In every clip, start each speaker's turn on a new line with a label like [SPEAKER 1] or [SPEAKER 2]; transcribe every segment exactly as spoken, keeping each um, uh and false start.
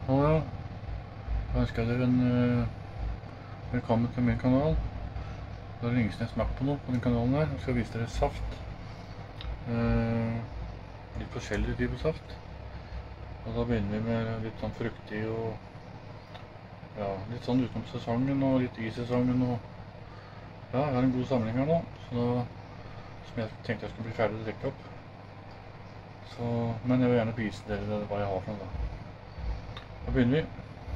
[SPEAKER 1] Hallo, ja. Da ønsker jeg dere en uh, velkommen til min kanal. Det er lenge siden jeg smakte på noe på den kanalen her. Jeg skal vise dere saft. Uh, litt forskjellige typer saft. Og da begynner vi med litt sånn fruktig og ja, litt sånn utenom sesongen og litt i sesongen. Og ja, jeg har en god samling her nå, så da, som jeg tenkte jeg skulle bli ferdig å drikke opp. Så, men jeg vil gjerne vise dere hva jeg har for noe da. Da begynner vi.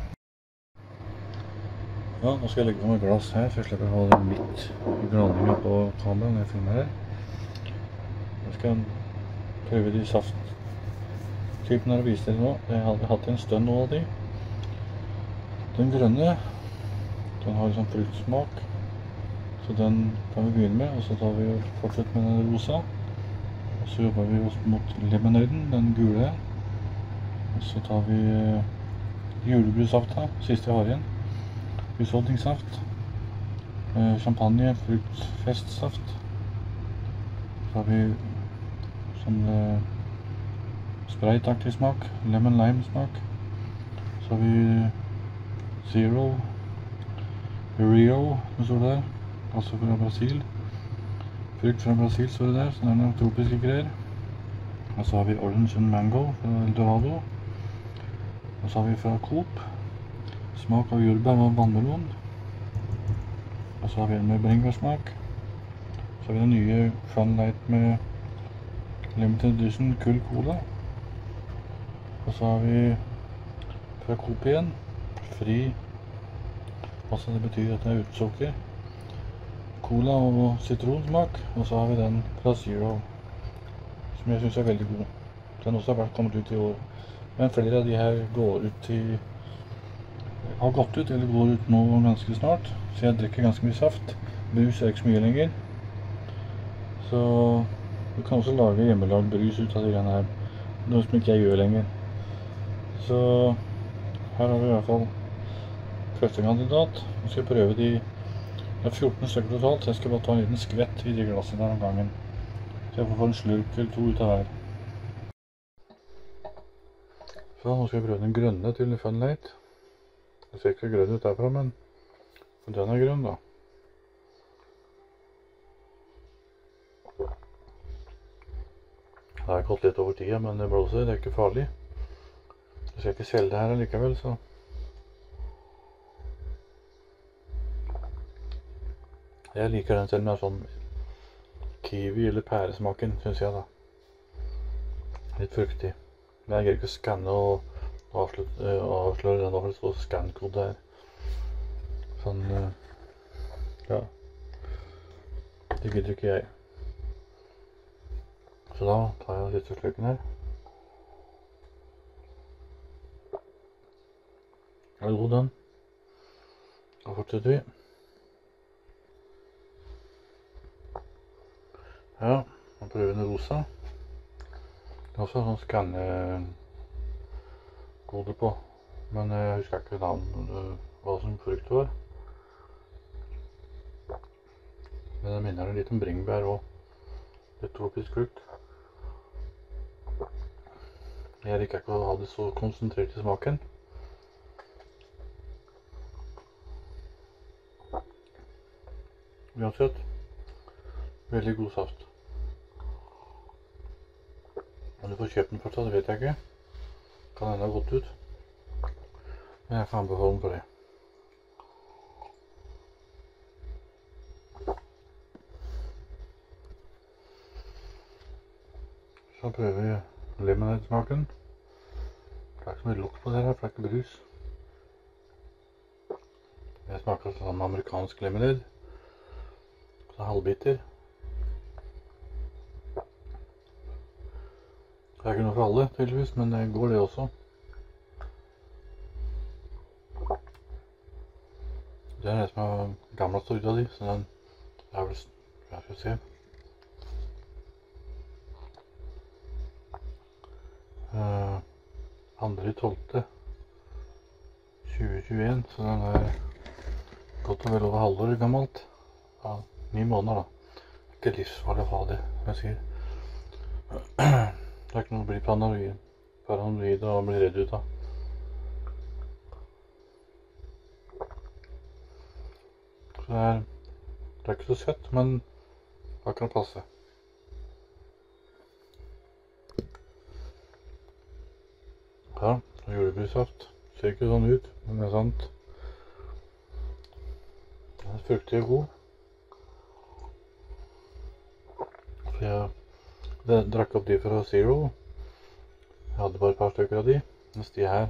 [SPEAKER 1] Ja, nå skal jeg legge på meg glass her, for jeg slipper å ha det litt gladninger på kameraet når jeg filmer her. Jeg skal prøve de safttypene her og vise dere nå. Jeg har hatt en stønn nå av de. Den grønne, den har liksom fruktsmak, så den kan vi begynne med, og så tar vi og fortsetter med den rosa. Og så jobber vi oss mot lemonaden, den gule. Og så tar vi julebrusaft, siste jeg har igjen. Husholdningssaft, eh, champagne, fruktfestsaft. Så har vi sånn eh, sprite-aktig smak, lemon-lime smak. Så har vi Zero, Rio, som står der, altså fra Brasil. Frukt fra Brasil står det der, så det er noen tropiske greier. Og så har vi Orange and Mango fra Eldorado. Og så har vi fra Coop. Smak av jordbær og vannmelon. Og så har vi en med bringebærsmak. Så har vi den nye Fun Light med Limited Edition Kull Cola. Og så har vi fra Coop igjen, fri. Altså det betyr at det er uten sukker. Cola og sitronsmak. Og så har vi den fra Zero, som jeg synes er veldig god. Den også har vært kommet ut i år. Men flere av de her går ut i har gått ut, eller går ut nå ganske snart, så jeg drikker ganske mye saft. Brus er ikke så mye lenger. Så du kan også lage hjemmelagd brus ut av de greiene her, noe som ikke jeg gjør lenger. Så her har vi i hvert fall første kandidat. Nå skal jeg prøve de, det er fjorten stykker totalt, så jeg skal bare ta en liten skvett i de glassene der om gangen. Så jeg får få en slurk eller to ut av hver. Så nå skal jeg prøve den grønne til Fun Light. Det ser ikke grønn ut derfra, men den er grønn da. Det har gått litt over tida, men det blåser, det er ikke farlig. Jeg skal ikke selge det her likevel, så. Jeg liker den selv med sånn kiwi eller pæresmaken, synes jeg da. Litt fruktig. Men jeg greier ikke å skanne og avsløre den da, for det står scan-kode her. Sånn, ja. Det gidder ikke jeg. Så da tar jeg siste sløken her. Er det god den? Da fortsetter vi. Ja, nå prøver vi den rosa. Det er også sånn skanne-kode på, men jeg husker ikke navn, hva som frukt var. Men det minner litt om bringebær og litt tropisk frukt. Jeg liker ikke å ha det så konsentrert i smaken. Uansett, veldig god saft. Om du får kjøpt den først, det vet jeg ikke. Kan enda ha gått ut. Men jeg kan anbefale den på det. Så prøver vi lemonade-smaken. Det er ikke så mye lukt på det her, for det er ikke brus. Jeg smaker sånn amerikansk lemonade. Så halvbiter. Det er ikke noe for alle, tydeligvis, men det går det også. Det er det som er gamlest ut av de, så den er vel, jeg skal se. Uh, andre tolvte tjue tjueen, så den er godt og vel over halvår gammelt. Ja, ni måneder da. Ikke livsfarlig å ha det, som jeg sier. Det er ikke noe å bli paranoid, paranoid og bli redd ut av. Så det er, det er ikke så søtt, men det kan passe. Ja, jordbærsaft. Ser ikke sånn ut, men det er sant. Den er fruktig og god. Så jeg drakk opp de fra Zero. Jeg hadde bare et par stykker av de. Mens de her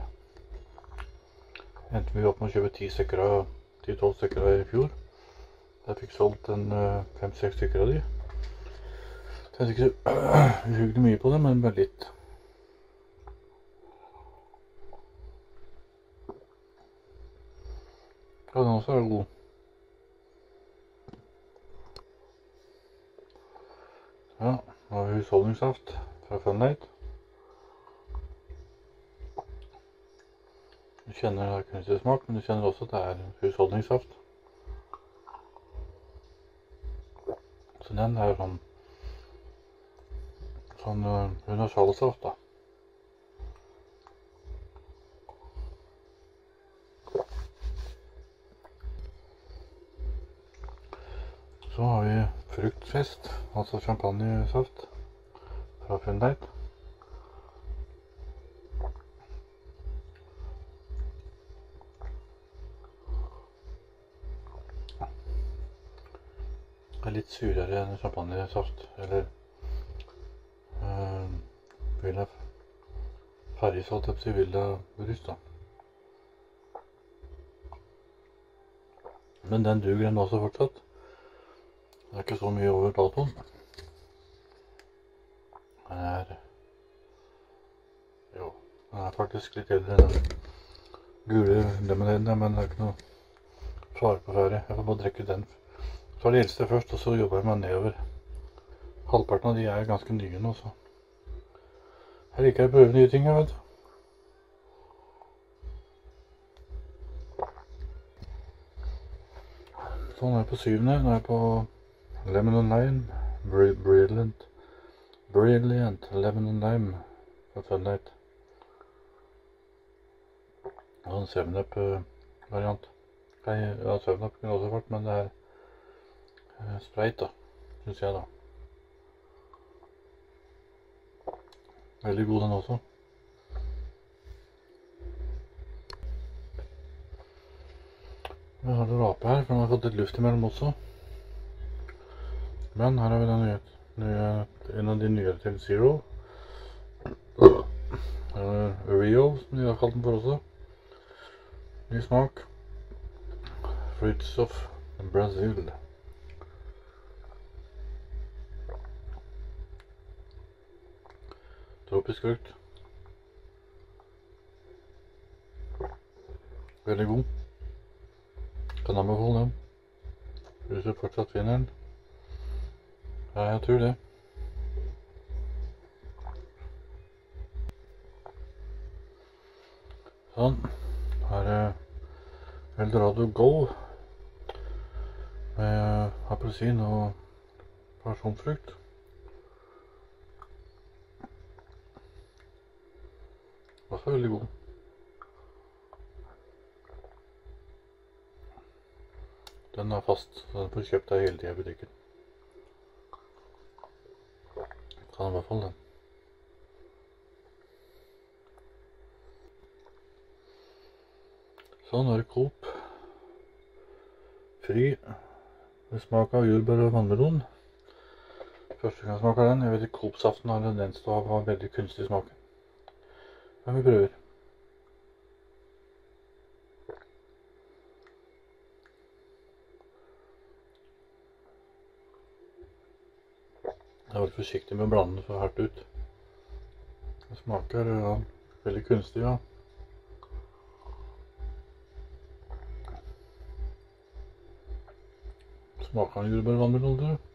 [SPEAKER 1] endte vi opp med å kjøpe ti stykker av ti tolv stykker av i fjor. Jeg fikk solgt en fem seks stykker av de. Det er ikke så uhyggelig mye på det, men bare litt. Ja, den også er god. Ja, nå har vi husholdningssaft fra Funlight. Du kjenner det er kunstig smak, men du kjenner også at det er husholdningssaft. Så den er sånn sånn universalsaft da. Så har vi fruktfest, altså champagnesaft fra Funlight. Det er litt surere enn champagnesaft, eller øh, Villa Farrisalt, til Villa Brus da. Men den duger den også fortsatt. Det er ikke så mye over datoen. Den er, jo, den er faktisk litt eldre enn den gule lemonade, men det er ikke noe fare på ferde. Jeg får bare drikke den. Så er det eldste først, og så jobber jeg meg nedover. Halvparten av de er ganske nye nå, så. Jeg liker å prøve nye ting, jeg vet. Så nå er jeg på syvende, nå er jeg på Lemon and Lime, Br Brilliant, Brilliant Lemon and Lime fra Funlight. Og en seven up variant. Ja, seven up kunne også vært, men det er uh, Sprite da, synes jeg da. Veldig god den også. Vi har det rape her, for den har fått litt luft imellom også. Men her har vi den nye, nye, en av de nyere til Zero. Uh, Rio, som de har kalt den for også. Ny smak. Fruits of Brazil. Tropisk frukt. Veldig god. Kan anbefale den. Hvis du fortsatt finner den. Ja, jeg tror det. Sånn. Her er Eldorado Go. Med appelsin og pasjonfrukt. Også veldig god. Den er fast, så den får kjøpt deg hele tiden i butikken. Kan i hvert fall den. Sånn er det Coop. Fri. Det smaker av jordbær og vannmelon. Første gang smaker den. Jeg vet ikke, Coop-saften har en tendens til å ha veldig kunstig smak. Men vi prøver. Jeg er veldig forsiktig med å blande det for hardt ut. Det smaker ja, veldig kunstig, ja. Smaker den jordbær og vannmelon, tror du?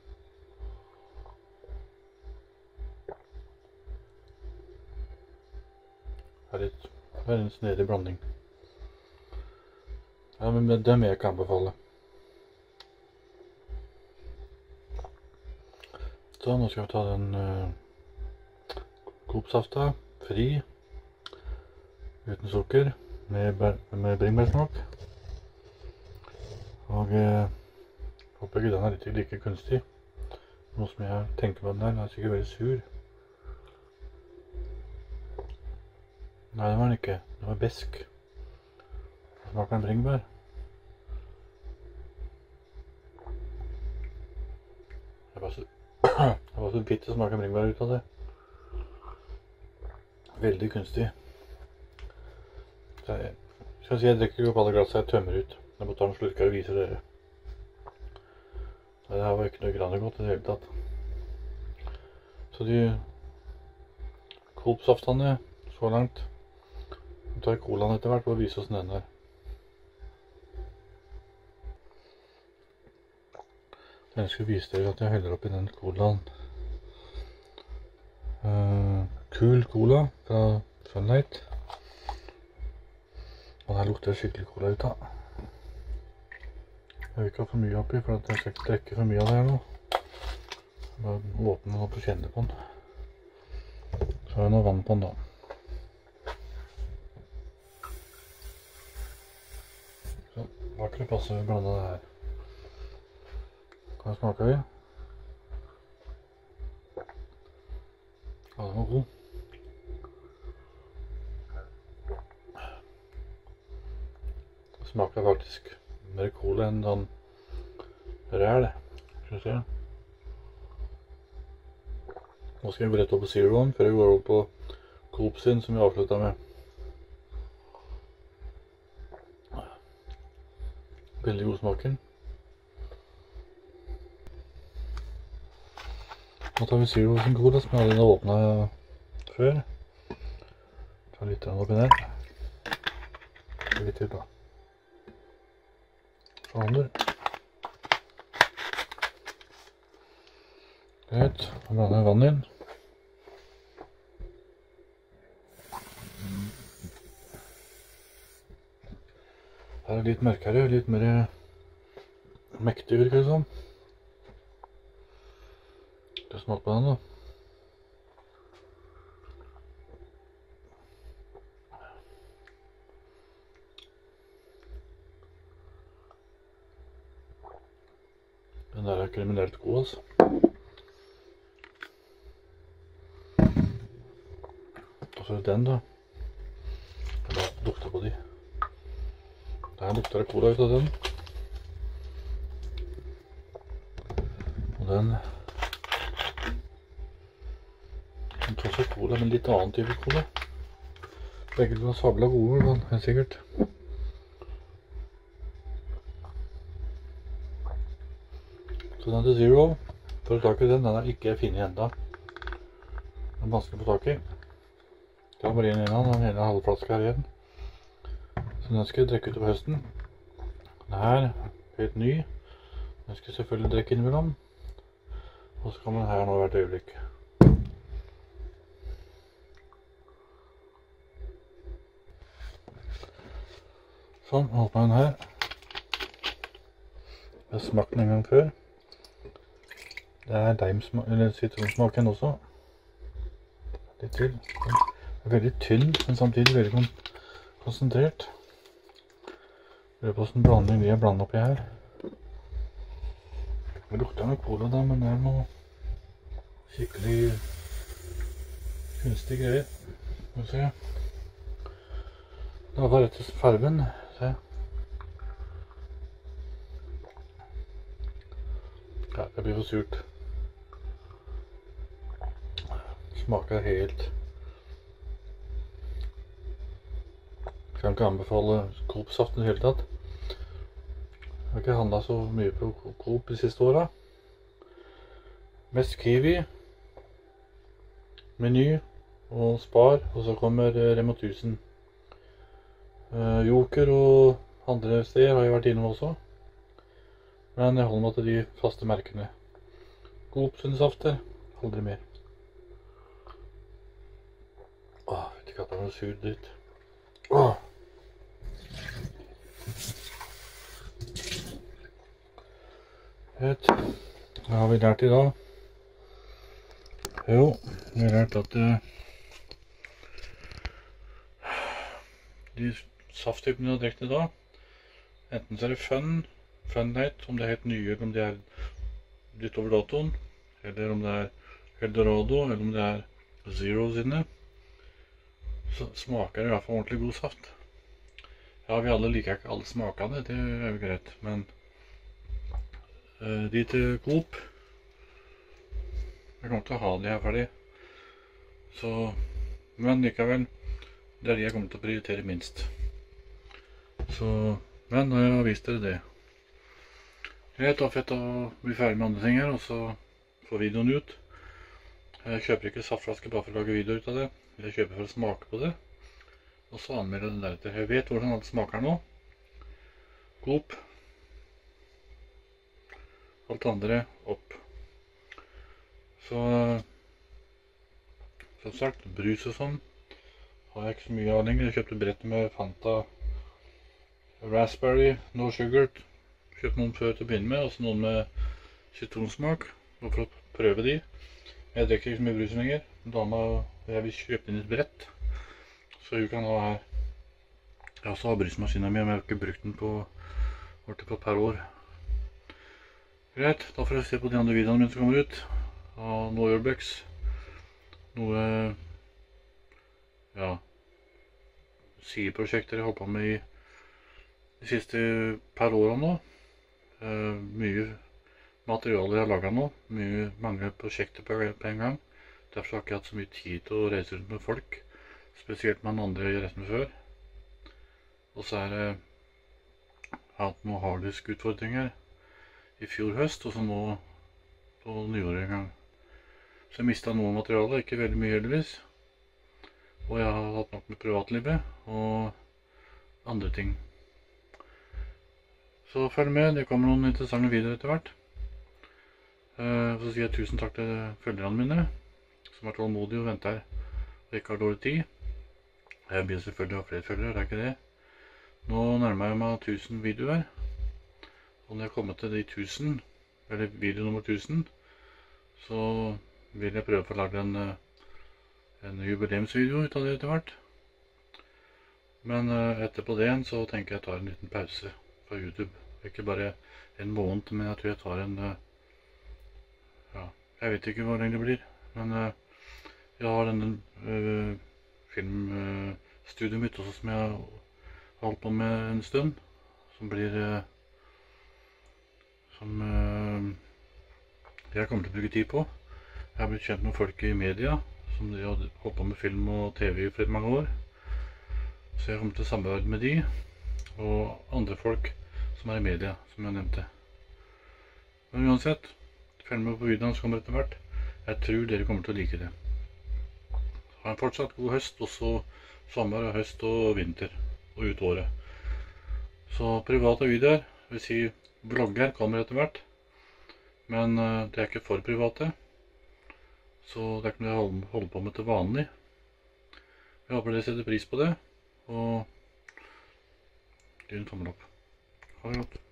[SPEAKER 1] Det er litt, det er en snedig blanding. Ja, men det er mer jeg kan anbefale. Så nå skal vi ta den uh, Coop-safta, fri, uten sukker, med, med bringebærsmak. Og uh, Håper ikke den er litt like kunstig. Nå som jeg tenker på den der, den er sikkert veldig sur. Nei, det var den ikke. Den var besk. Den smaker en bringebær. Det var så, det var så bitte som smaker bringebær ut av det. Veldig kunstig. Så jeg skal si jeg drikker ikke opp alle glasset jeg tømmer ut. Jeg må ta en slurk her og vise dere. Det her var ikke noe grann godt i det hele tatt. Så de Coop-saftene så langt. Vi tar colaen etter hvert for å vise oss den der. Jeg skal vise dere at jeg heller oppi den colaen. Uh, Kul cola fra Funlight. Og den her lukter skikkelig cola ut av. Jeg vil ikke ha for mye oppi, for jeg skal ikke trekke for mye av det her nå. Bare åpne den opp og kjenne på den. Så har jeg noe vann på den da. Så, hva kan det passe å blande det her? Hva smaker vi? Ja, den var god. Det smaker faktisk mer cola enn den ræl. Skal vi se. Nå skal vi gå rett opp på Zeroen før vi går opp på Coop sin, som vi avsluttet med. Veldig god smaken. Nå tar vi Zero sin cola, som jeg allerede åpnet før. Ta litt oppi der. Litt til da. Sånn. Greit, nå blander jeg vann inn. Her er det litt mørkere, litt mer mektig, virker det som. Skal smake på den da. Den der er kriminelt god, altså. Og så er det den da. Jeg lukter på de. Der lukter det cola ut av den. Og den. Den tar også cola, men litt annen type cola. Begge var sabla gode, men helt sikkert. Så den til Zero. For å ta tak i den, den er ikke finnet enda. Den er vanskelig på tak i. Det var bare en innan, den hele halvflaske her igjen. Så den skal jeg drekke ut på høsten. Den her, helt ny. Den skal jeg selvfølgelig drekke innimellom. Og så kommer den her nå hvert øyeblikk. Sånn, åpner den her. Jeg har smakt den en gang før. Det er deimsmak, eller sitronsmaken også. Litt til. Den er veldig tynn, men samtidig veldig kon konsentrert. Jeg lurer på hvordan blanding vi har blandet oppi her. Det lukter noe cola da, men det er noe skikkelig kunstig greier. Skal vi se. Det var rett til farven. Se. Ja, det blir for surt. Smaker helt. Jeg kan ikke anbefale Coop-saften i hele tatt. Jeg har ikke handlet så mye på Coop de siste årene. Mest Kiwi, Meny og Spar, og så kommer Rema tusen. Joker og andre steder har jeg vært innom også. Men jeg holder meg til de faste merkene. Coop sine safter, aldri mer. Åh, vet ikke at det var noe sur dritt. Åh! Vet, hva har vi lært i dag? Jo, vi har lært at uh, de safttypene vi har drekt i dag, enten så er det Fun, Funlight, om de er helt nye, eller om de er litt over datoen, eller om det er Eldorado, eller om det er Zero sine, så smaker det i hvert fall ordentlig god saft. Ja, vi alle liker ikke alle smakene, det er jo greit, men uh, de til Coop, jeg kommer til å ha de her ferdig. Så, men likevel, det er de jeg kommer til å prioritere minst. Så, men nå har jeg vist dere det. Greit, da fett å bli ferdig med andre ting her, og så få videoen ut. Jeg kjøper ikke saftflaske bare for å lage video ut av det. Jeg kjøper for å smake på det. Og så anmelder jeg det deretter. Jeg vet hvordan alt smaker nå. Coop. Alt andre opp. Så, som sagt, brus og sånn har jeg ikke så mye av lenger. Jeg kjøpte brettet med Fanta Raspberry, no sugar. Kjøpte noen før til å begynne med, og så noen med citronsmak, og for å prøve de. Jeg drikker ikke så mye brus lenger. Dama, jeg vil kjøpe inn et brett, så hun kan ha her. Jeg også har brusmaskinen min, men jeg har ikke brukt den på, på et par år. Greit, da får jeg se på de andre videoene mine som kommer ut. Av noe Urbex. Noe, ja, sideprosjekter jeg har holdt på med i de siste par årene nå. Uh, mye materialer jeg har laget nå, mye, mange prosjekter på, på en gang. Derfor har jeg ikke hatt så mye tid til å reise rundt med folk, spesielt med den andre jeg reiste med før. Og så er det jeg har hatt noen harddisk-utfordringer i fjor høst, og så nå på nyåret en gang. Så jeg mistet noe materiale, ikke veldig mye heldigvis. Og jeg har hatt nok med privatlivet og andre ting. Så følg med, det kommer noen interessante videoer etter hvert. Uh, så sier jeg tusen takk til følgerne mine, som er tålmodige og venter og ikke har dårlig tid. Jeg blir selvfølgelig ha flere følgere, det er ikke det. Nå nærmer jeg meg tusen videoer. Og når jeg kommer til de tusen, eller video nummer tusen, så vil jeg prøve å få lage en, en jubileumsvideo ut av det etter hvert. Men uh, etterpå det så tenker jeg å ta en liten pause på YouTube. Ikke bare en måned, men jeg tror jeg tar en, ja, jeg vet ikke hvor lenge det blir, men jeg har denne uh, filmstudioet mitt også som jeg har holdt på med en stund, som blir, uh, som uh, jeg kommer til å bruke tid på. Jeg har blitt kjent med folk i media, som de har holdt på med film og TV i flere mange år, så jeg kommer til å samarbeide med de, og andre folk som er i media, som jeg nevnte. Men uansett, følg med på videoene som kommer etter hvert. Jeg tror dere kommer til å like det. Ha en fortsatt god høst, også sommer og høst og vinter, og ut året. Så private videoer, vil si vlogger, kommer etter hvert. Men uh, det er ikke for private. Så det er ikke noe jeg holder på med til vanlig. Jeg håper dere setter pris på det, og gi en tommel opp. Ha det godt.